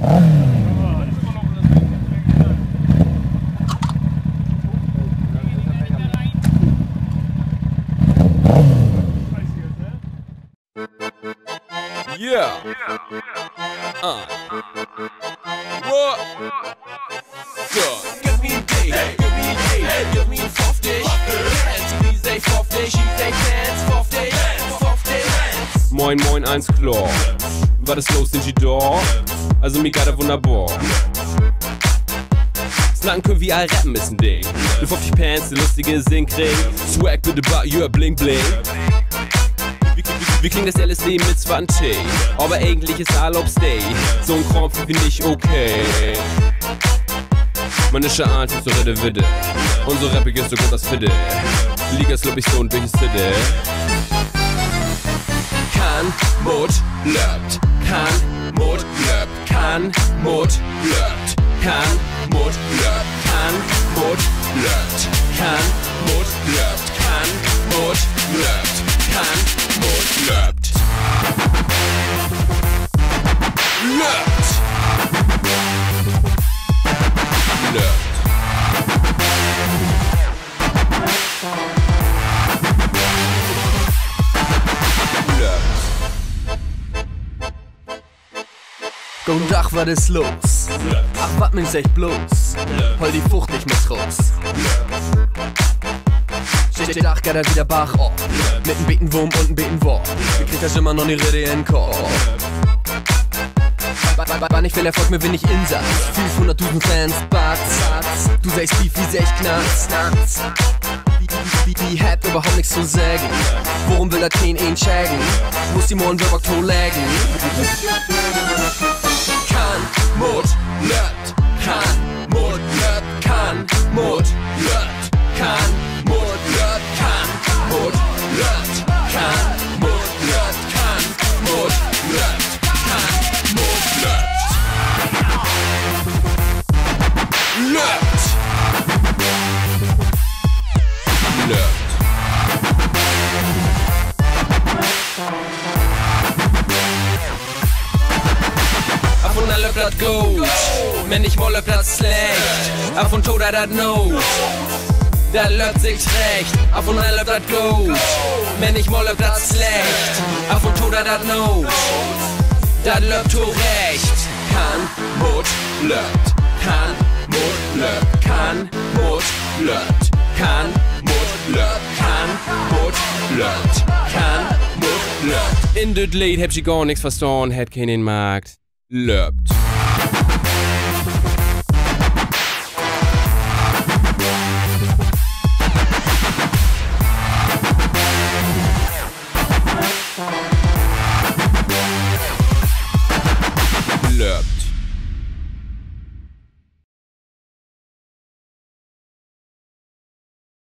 Yeah. What? Give me a day, give me a day, give me a 50. And to me say 50, she say pants, 50. Moin moin, eins klar. Was ist los, sind Sie da? Also mir gerade wunderbar. Snacken können wie all rappen ist ein Ding. Du 50 Pants, der lustige Singkring. Swag bitte bei, yeah, bling bling. Wie klingt das LSD mit 20? Aber eigentlich ist Urlaub Stay. So ein Kram finde ich okay. Man ist ja alt, so redde Widde. Und so rappig ist so gut das Fidde. Liga slopp ich so und durch die City. Kann, Mut, löbt. Kann, Mut, löbt. Kann, Mut, löbt. Kann, Mut, löbt. Kann, Mut, löbt. Kann, Mut, löbt. Kann, Mut, löbt. Kann, Mut, löbt. Löbt. Löbt. Guten Tag, was ist los? Ach, wat mich echt bloß? Hol die Frucht nicht mehr raus. Steht ach, geht er wieder Bach auf. Mit nem Betenwurm und nem Betenwurm. Wie kriegt das immer noch nie Rede in den Kopf? Wann ich will Erfolg, mir bin ich Insatz. 500.000 Fans, Batz. Du sagst Beef, wie seh ich Knacks. Die hat überhaupt nichts zu sagen. Worum will er kein einen schägen? Muss die morgen wirklich to lägen? Kann, Mut, löbt. Kann, Mut, löbt. Kann, Mut, löbt. Kann, Mut, löbt. Kann, Mut, löbt. Kann, Mut, löbt. Kann, Mut, löbt. Kann, Mut, löbt. Löbt. Löbt. Af und an löbt dat gut, wenn ich mal löbt dat schlecht. Af und to dat not, dat löbt sich recht. Af und an löbt dat gut, wenn ich mal löbt dat schlecht. Af und to dat not, dat löbt to recht. Kann, Mut, löbt. Kann, Mut, löbt. Kann, Mut, löbt. Kann, Mut, löbt. Kann, Mut, löbt. Kann, Mut, löbt. In dit Lied heb je gar niks verstaan, het geen in Markt. Löbt.